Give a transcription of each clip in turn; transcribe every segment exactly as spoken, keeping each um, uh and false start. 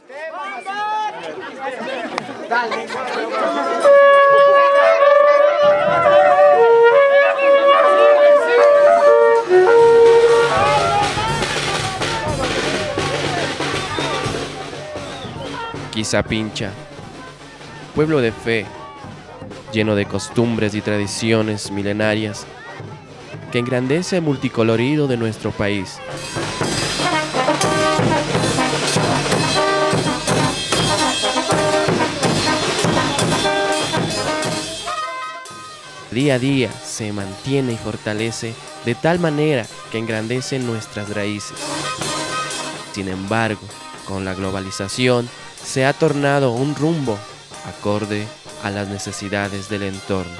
Quizapincha, pueblo de fe, lleno de costumbres y tradiciones milenarias, que engrandece el multicolorido de nuestro país. Día a día se mantiene y fortalece de tal manera que engrandece nuestras raíces. Sin embargo, con la globalización, se ha tornado un rumbo acorde a las necesidades del entorno.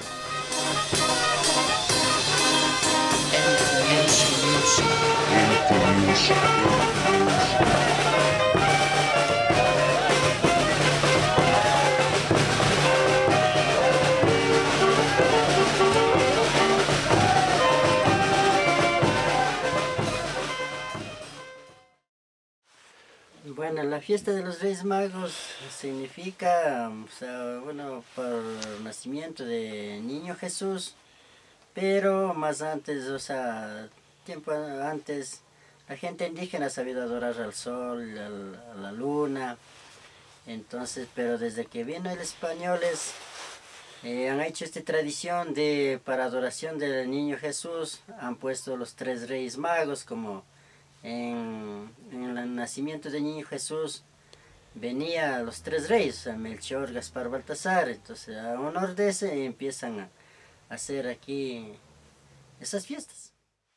Bueno, la fiesta de los Reyes Magos significa, o sea, bueno, por el nacimiento de Niño Jesús, pero más antes, o sea, tiempo antes, la gente indígena ha sabido adorar al sol, al, a la luna, entonces, pero desde que vino los españoles, eh, han hecho esta tradición de, para adoración del Niño Jesús, han puesto los tres Reyes Magos como En, en el nacimiento del Niño Jesús venía los tres reyes, Melchor, Gaspar, Baltasar. Entonces a honor de ese empiezan a hacer aquí esas fiestas.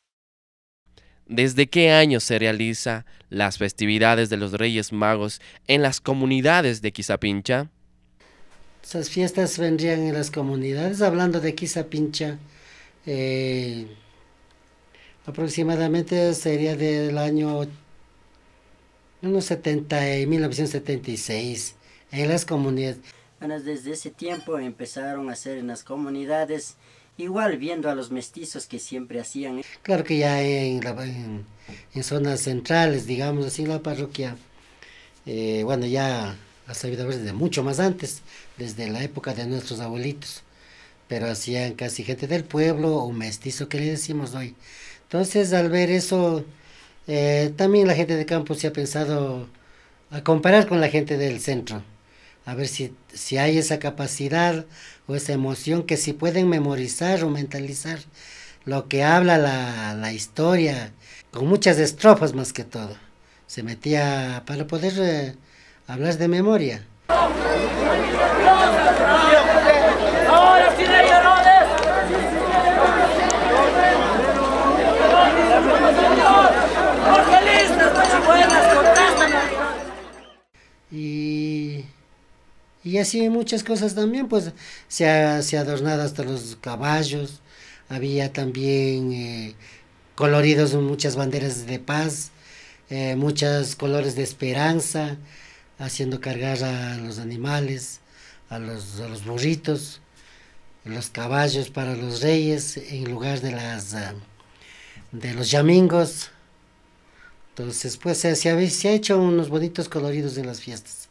¿Desde qué año se realizan las festividades de los Reyes Magos en las comunidades de Quizapincha? Esas fiestas vendrían en las comunidades, hablando de Quizapincha, eh, aproximadamente sería del año unos setenta, mil novecientos setenta y seis, en las comunidades. Bueno, desde ese tiempo empezaron a hacer en las comunidades, igual viendo a los mestizos que siempre hacían. Claro que ya en, la, en, en zonas centrales, digamos así, la parroquia, eh, bueno, ya ha sabido ver desde mucho más antes, desde la época de nuestros abuelitos, pero hacían casi gente del pueblo o mestizo que le decimos hoy. Entonces, al ver eso, eh, también la gente de campo se ha pensado a comparar con la gente del centro, a ver si, si hay esa capacidad o esa emoción que si pueden memorizar o mentalizar lo que habla la, la historia, con muchas estrofas más que todo. Se metía para poder eh, hablar de memoria. Y, y así muchas cosas también, pues se ha, se ha adornado hasta los caballos, había también eh, coloridos muchas banderas de paz, eh, muchos colores de esperanza, haciendo cargar a los animales, a los, a los burritos, los caballos para los reyes en lugar de las uh, de los yamingos. Entonces, pues se, se, ha, se ha hecho unos bonitos coloridos en las fiestas.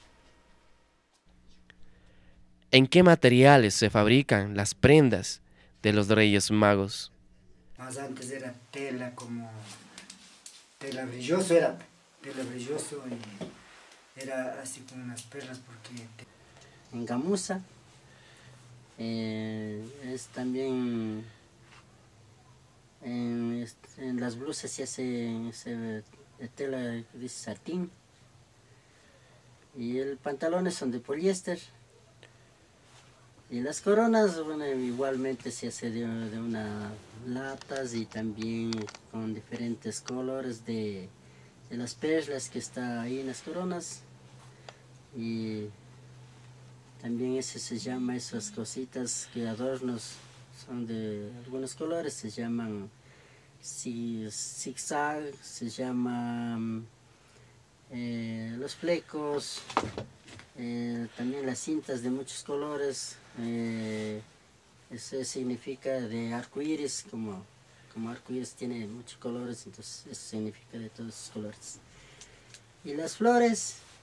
¿En qué materiales se fabrican las prendas de los Reyes Magos? Más antes era tela, como tela brilloso, era tela brilloso y era así con unas perlas porque... En gamuza, eh, es también, en, en las blusas se hace, se, de tela, dice satín, y el pantalones son de poliéster, y las coronas, bueno, igualmente se hace de, de unas latas y también con diferentes colores de, de las perlas que está ahí en las coronas, y también ese se llama, esas cositas que adornos son de algunos colores, se llaman zigzag, se llama eh, los flecos, eh, también las cintas de muchos colores, eh, eso significa de arco iris, como, como arco iris tiene muchos colores, entonces eso significa de todos esos colores. Y las flores,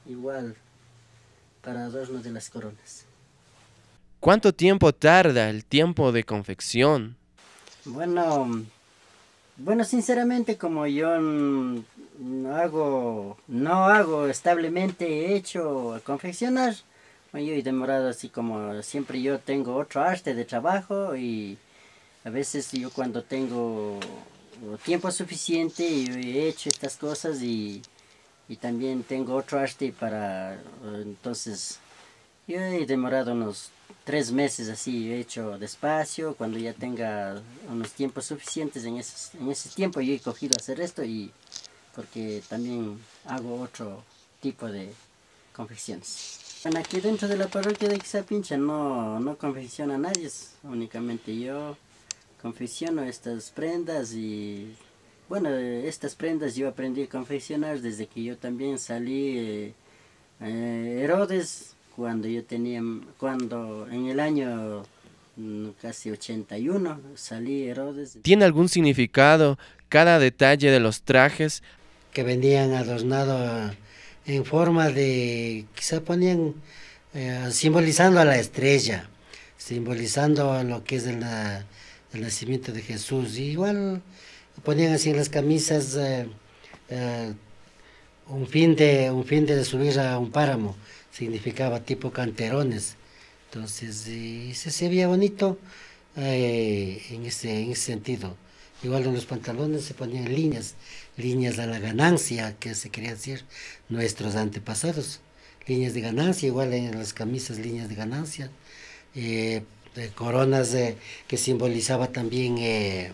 igual para adorno de las coronas. ¿Cuánto tiempo tarda el tiempo de confección? Bueno, bueno, sinceramente como yo n- no hago, no hago establemente he hecho a confeccionar, bueno, yo he demorado así como siempre yo tengo otro arte de trabajo y a veces yo cuando tengo tiempo suficiente yo he hecho estas cosas y, y también tengo otro arte para, eh, entonces yo he demorado unos tres meses así, he hecho despacio, cuando ya tenga unos tiempos suficientes en, esos, en ese tiempo yo he cogido a hacer esto y porque también hago otro tipo de confecciones. Bueno, aquí dentro de la parroquia de Quisapincha no, no confecciona nadie, es únicamente yo confecciono estas prendas y bueno, estas prendas yo aprendí a confeccionar desde que yo también salí eh, eh, Herodes cuando yo tenía, cuando en el año mm, casi ochenta y uno salí Herodes. ¿Tiene algún significado cada detalle de los trajes? Que venían adornados en forma de, quizá ponían, eh, simbolizando a la estrella, simbolizando a lo que es el, na- el nacimiento de Jesús. Y igual ponían así en las camisas eh, eh, un fin de un fin de subir a un páramo, significaba tipo canterones. Entonces, y se, se veía bonito eh, en ese, en ese sentido. Igual en los pantalones se ponían líneas, líneas a la ganancia, que se quería decir nuestros antepasados. Líneas de ganancia, igual en las camisas líneas de ganancia. Eh, de coronas eh, que simbolizaba también eh,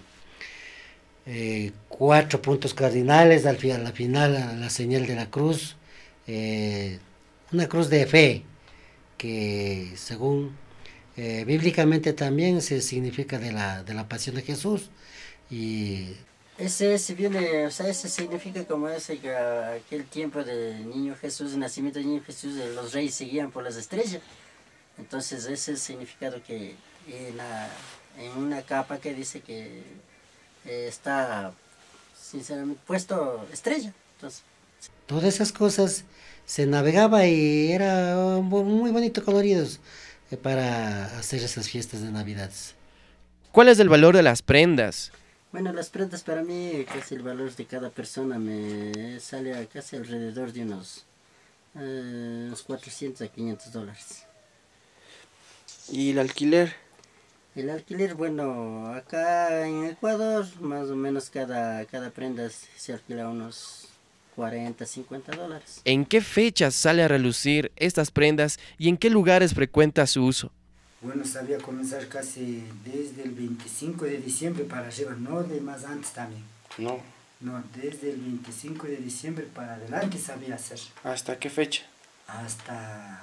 eh, cuatro puntos cardinales, al, fi- a la final a la señal de la cruz, eh, una cruz de fe, que según eh, bíblicamente también se significa de la, de la pasión de Jesús. Y Ese, ese viene, o sea, ese significa como ese que a- aquel tiempo del niño Jesús, el nacimiento del niño Jesús, eh, los reyes seguían por las estrellas. Entonces ese es el significado que en, la- en una capa que dice que eh, está sinceramente puesto estrella. Entonces, todas esas cosas se navegaba y era uh, mu- muy bonito coloridos eh, para hacer esas fiestas de Navidades. ¿Cuál es el valor de las prendas? bueno, las prendas para mí, casi el valor de cada persona me sale a casi alrededor de unos, eh, unos cuatrocientos a quinientos dólares. ¿Y el alquiler? El alquiler, bueno, acá en Ecuador, más o menos cada, cada prenda se alquila unos cuarenta, cincuenta dólares. ¿En qué fechas sale a relucir estas prendas y en qué lugares frecuenta su uso? Bueno, sabía comenzar casi desde el veinticinco de diciembre para arriba, no de más antes también. No. No, desde el veinticinco de diciembre para adelante sabía hacer. ¿Hasta qué fecha? Hasta,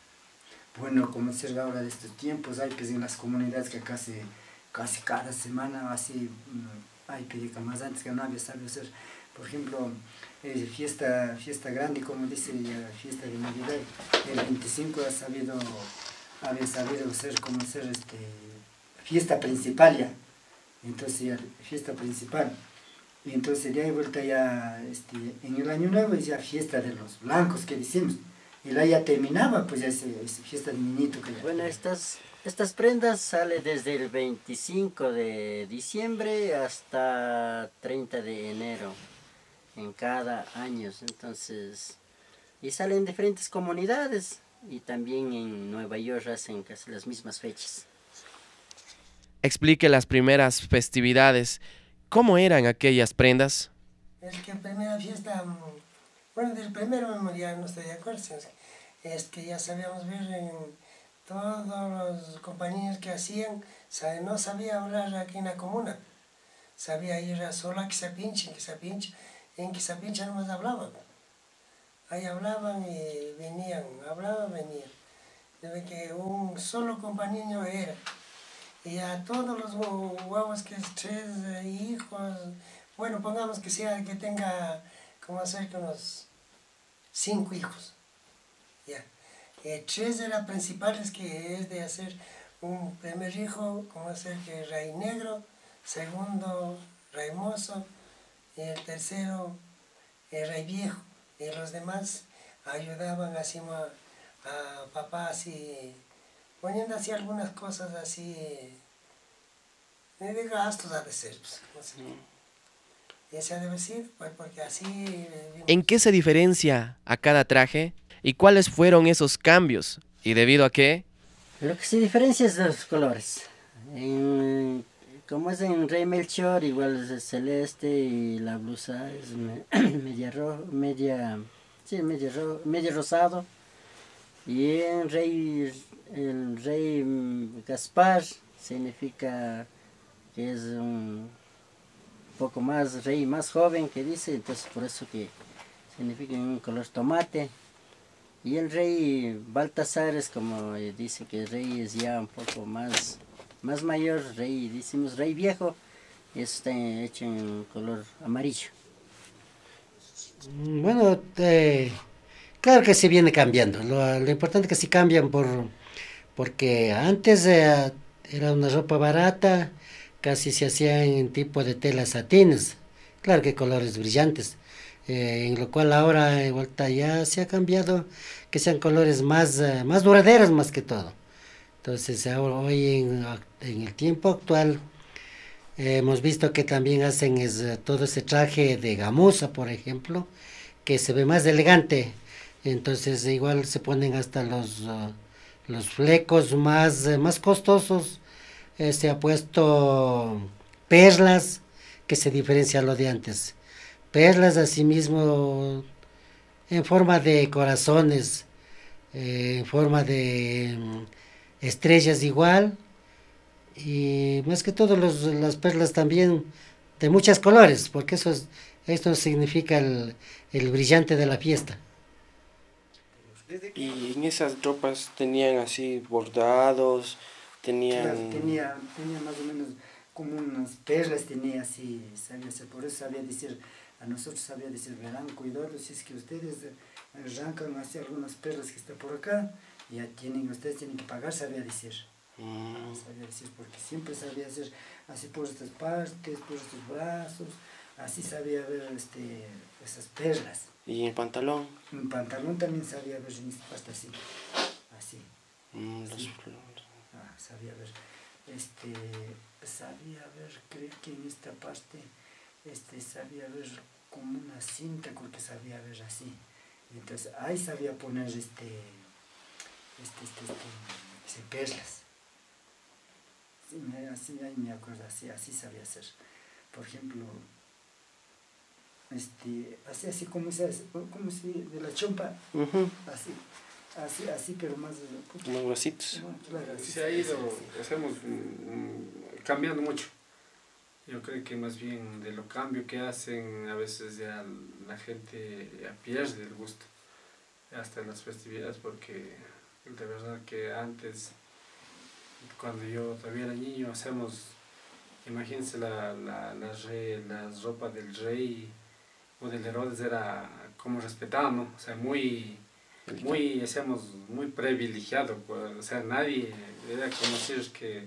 bueno, como ser ahora de estos tiempos, hay pues en las comunidades que casi, casi cada semana así, mm, hay que que más antes que no había sabido hacer. Por ejemplo, eh, fiesta, fiesta grande, como dice, ya, fiesta de Navidad, el veinticinco ha sabido, había sabido hacer como hacer este, fiesta principal ya. Entonces ya, fiesta principal. Y entonces de ahí vuelta ya, este, en el año nuevo es ya fiesta de los blancos que decimos. Y la ya terminaba, pues ya esa fiesta de niñito que ya. Bueno, estas, estas prendas sale desde el veinticinco de diciembre hasta treinta de enero en cada año. Entonces, y salen en diferentes comunidades y también en Nueva York hacen casi las mismas fechas. Explique las primeras festividades. ¿Cómo eran aquellas prendas? Es que primera fiesta, mm, bueno, del primero ya no estoy de acuerdo, sino que es que ya sabíamos ver en todos los compañeros que hacían, sabe, no sabía hablar aquí en la comuna, sabía ir a solo a Quisapincha, en Quisapincha, en Quisapincha no más hablaban, ahí hablaban y venían, hablaban, venían, debe que un solo compañero era, y a todos los huevos que es tres eh, hijos, bueno, pongamos que sea que tenga como hacer que unos cinco hijos, ya. Eh, tres de las principales que es de hacer un primer hijo, como hacer que rey negro, segundo rey mozo, y el tercero el rey viejo, y los demás ayudaban así a, a papá así, poniendo así algunas cosas así, de gastos ha de ser, pues, no sé. Ese ha de decir, pues porque así... Eh, ¿En qué se diferencia a cada traje? ¿Y cuáles fueron esos cambios? ¿Y debido a qué? Lo que se diferencia es los colores. En, como es en Rey Melchor, igual es el celeste y la blusa es me, media roja, media, sí, media, ro, media rosado. Y en Rey, el Rey Gaspar significa que es un poco más rey, más joven, que dice, entonces por eso que significa un color tomate. Y el rey Baltasar es como eh, dice que el rey es ya un poco más, más mayor, rey, decimos rey viejo, y eso está hecho en color amarillo. Bueno, eh, claro que se viene cambiando. Lo, lo importante es que sí cambian por, porque antes eh, era una ropa barata, casi se hacía en tipo de telas satines, claro que colores brillantes. Eh, en lo cual ahora de vuelta ya se ha cambiado, que sean colores más, uh, más duraderos más que todo. Entonces ahora, hoy en, en el tiempo actual eh, hemos visto que también hacen es, uh, todo ese traje de gamuza, por ejemplo, que se ve más elegante. Entonces igual se ponen hasta los, uh, los flecos más, uh, más costosos. Eh, se ha puesto perlas, que se diferencia a lo de antes. Perlas asimismo en forma de corazones, eh, en forma de um, estrellas igual, y más que todo los, las perlas también de muchos colores, porque eso es, esto significa el, el brillante de la fiesta. Y en esas ropas tenían así bordados, tenían... Claro, tenía, tenía más o menos como unas perlas, tenía así, sabía, por eso sabía decir, a nosotros sabía decir, verán, cuidado, si es que ustedes arrancan así algunas perlas que están por acá, ya tienen, ustedes tienen que pagar, sabía decir. Mm. Sabía decir, porque siempre sabía hacer así por estas partes, por estos brazos, así sabía ver este, esas perlas. ¿Y en pantalón? En pantalón también sabía ver en esta parte así, así. Mm, así. los... Ah, sabía ver, este, sabía ver, creo que en esta parte, este, sabía ver como una cinta, porque sabía ver así. Entonces ahí sabía poner este, este, este, este, este perlas. Sí, me, así, ahí me acuerdo, así, así sabía hacer. Por ejemplo, este, así, así como se hace, como si de la chompa, uh-huh. así. Así, así, pero más... Más gruesitos. Claro, así se ha ido, hacemos mm, cambiando mucho. Yo creo que más bien de lo cambio que hacen, a veces ya la gente ya pierde el gusto, hasta en las festividades, porque de verdad que antes, cuando yo todavía era niño, hacemos, imagínense la, la, la re, las ropas del rey o del Herodes, era como respetado, ¿no? O sea, muy... muy, decíamos, muy privilegiado, pues, o sea, nadie, era como decir que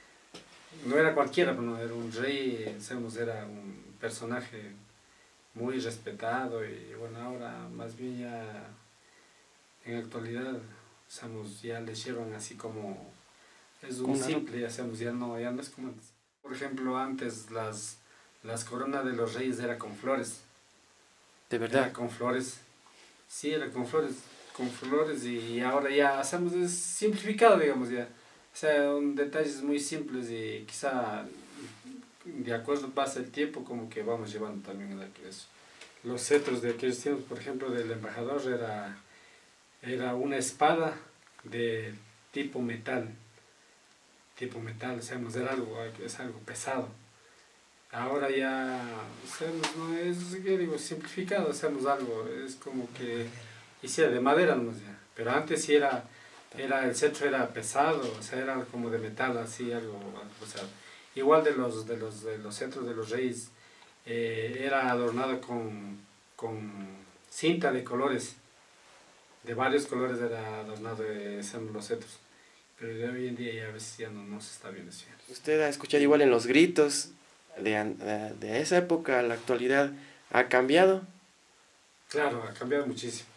no era cualquiera, no, era un rey, decíamos, era un personaje muy respetado, y bueno, ahora más bien ya en la actualidad, decíamos, ya le hicieron así como, es un simple, ya, decíamos, ya no, ya no es como antes. Por ejemplo, antes las, las coronas de los reyes era con flores. ¿De verdad? Era con flores, sí, era con flores. con flores, y ahora ya hacemos es simplificado, digamos, ya. O sea, un detalles muy simples, y quizá de acuerdo pasa el tiempo, como que vamos llevando también eso. Los cetros de aquellos tiempos, por ejemplo, del embajador era, era una espada de tipo metal, tipo metal, o sea, era algo, es algo pesado. Ahora ya, o sea, no es, yo digo, simplificado, hacemos algo, es como que... y sí, de madera no ya, pero antes sí era, era, el cetro era pesado, o sea, era como de metal, así, algo, o sea, igual de los, de los, de los cetros de los reyes, eh, era adornado con, con cinta de colores, de varios colores era adornado de los cetros, pero de hoy en día ya a veces ya no, no se está viendo así. Usted ha escuchado igual en los gritos de, de esa época a la actualidad, ¿ha cambiado? Claro, ha cambiado muchísimo.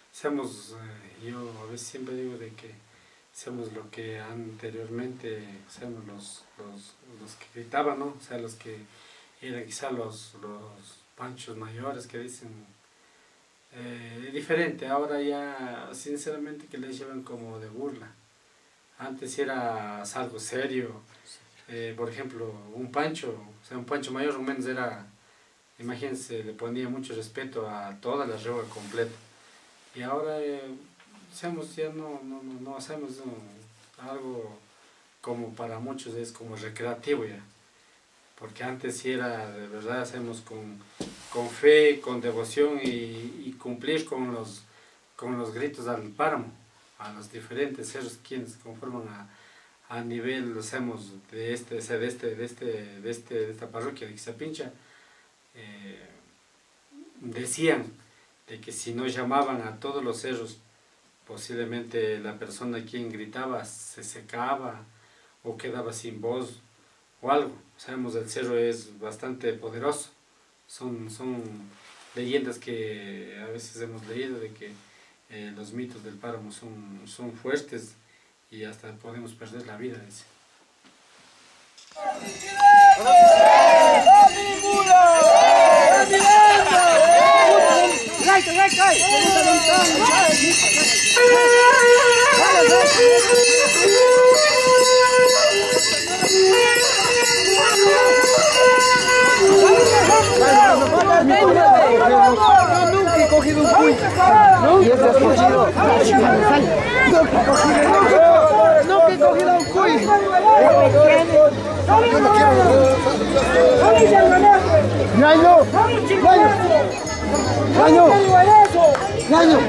seamos, eh, yo a veces siempre digo de que seamos lo que anteriormente, seamos los, los, los que gritaban, ¿no? O sea, los que eran quizá los, los panchos mayores que dicen, eh, diferente, ahora ya sinceramente que les llevan como de burla. Antes era algo serio, eh, por ejemplo, un pancho, o sea, un pancho mayor o menos era, imagínense, le ponía mucho respeto a toda la reba completa. Y ahora, eh, seamos, ya no, no, no, no hacemos no, algo como para muchos es como recreativo ya. Porque antes sí era, de verdad, hacemos con, con fe, con devoción y, y cumplir con los, con los gritos al páramo, a los diferentes cerros quienes conforman a, a nivel, lo hacemos de, este, de, este, de, este, de, este, de esta parroquia de Ixapincha. Eh, decían de que si no llamaban a todos los cerros, posiblemente la persona a quien gritaba se secaba o quedaba sin voz o algo. Sabemos el cerro es bastante poderoso, son, son leyendas que a veces hemos leído de que eh, los mitos del páramo son, son fuertes y hasta podemos perder la vida, dice. Nunca he cogido un cuy. ¿No? ¿Y este has cogido? Nunca he cogido un cuy. ¡Ñaño! ¡Ñaño! ¡Ñaño!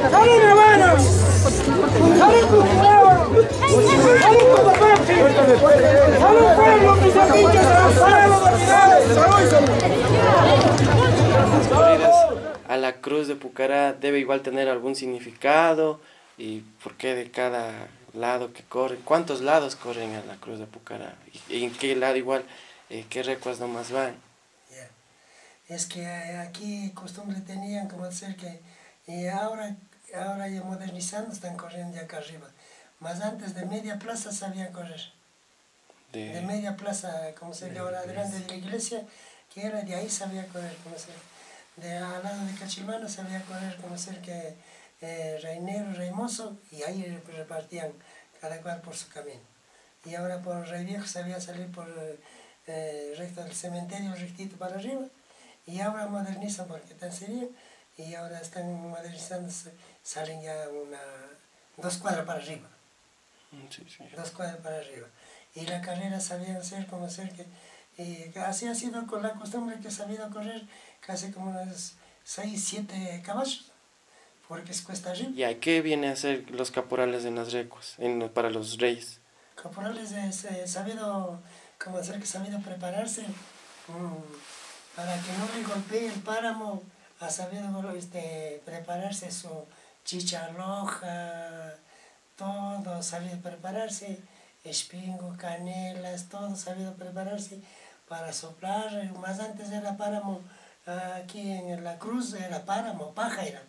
A la cruz de Pucará debe igual tener algún significado y por qué de cada lado que corren, cuántos lados corren a la cruz de Pucará y en qué lado igual, eh, qué recuas nomás van. Yeah. Es que aquí costumbre tenían como decir que y ahora, ahora ya modernizando están corriendo de acá arriba, más antes de media plaza sabían correr. De, de media plaza, como se llama ahora delante de la iglesia, que era de ahí sabía correr, como se de al lado de Cachilmano sabía correr, como ser que eh, Reinero, Reimoso, y ahí repartían cada cual por su camino. Y ahora por Rey Viejo sabía salir por eh, recto del cementerio, rectito para arriba, y ahora modernizan porque tan serio, y ahora están modernizando, salen ya una, dos cuadras para arriba. Sí, sí. Dos cuadras para arriba. Y la carrera sabían ser como ser que, y así ha sido con la costumbre que he sabido correr casi como unos seis, siete caballos, porque es cuesta arriba. ¿Y a qué viene a ser los caporales en las recuas, en, para los reyes? Caporales es eh, sabido, como hacer que sabido prepararse mmm, para que no le golpee el páramo, ha sabido este, prepararse su chicha roja, todo sabido prepararse, espingo, canelas, todo sabido prepararse para soplar. Más antes era páramo, aquí en la cruz era páramo, paja era,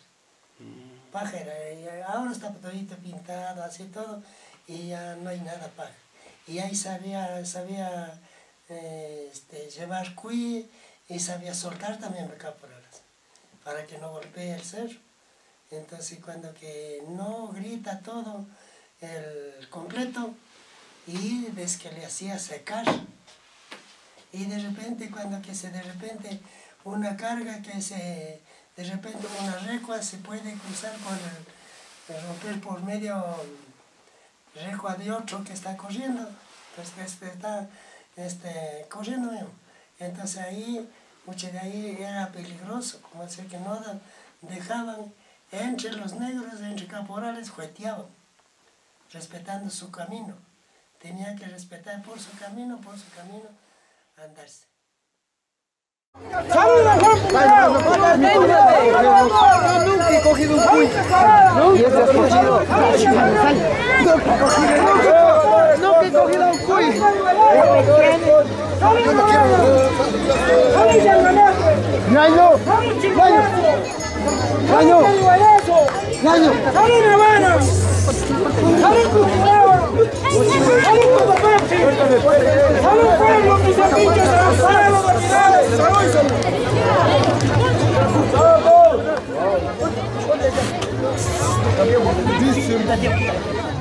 paja era, y ahora está todito pintado, así todo, y ya no hay nada paja. Y ahí sabía, sabía eh, este, llevar cuy y sabía soltar también los caporales, para que no golpee el cerro. Entonces cuando que no grita todo el completo, y desde que le hacía secar, y de repente cuando que se de repente una carga que se de repente una recua se puede cruzar por el, romper por medio recua de otro que está corriendo, pues que este está este, corriendo mismo. Entonces ahí, mucho de ahí era peligroso, como decir que no dejaban entre los negros, entre caporales, jueteaban, respetando su camino. Tenía que respetar por su camino, por su camino, andarse. Nunca he cogido un cuy. ¿No? ¿Y este has cogido? Nunca he cogido un cuy. Yo no quiero. ¡Ñaño! ¡Ñaño! ¡Ñaño! ¡Salud, hermanos! ¡Salud, Cuquilao! ¡Salud, Cotopaxi! ¡Salud, pueblo, mis amigos! ¡Salud, autoridades! ¡Salud, salud!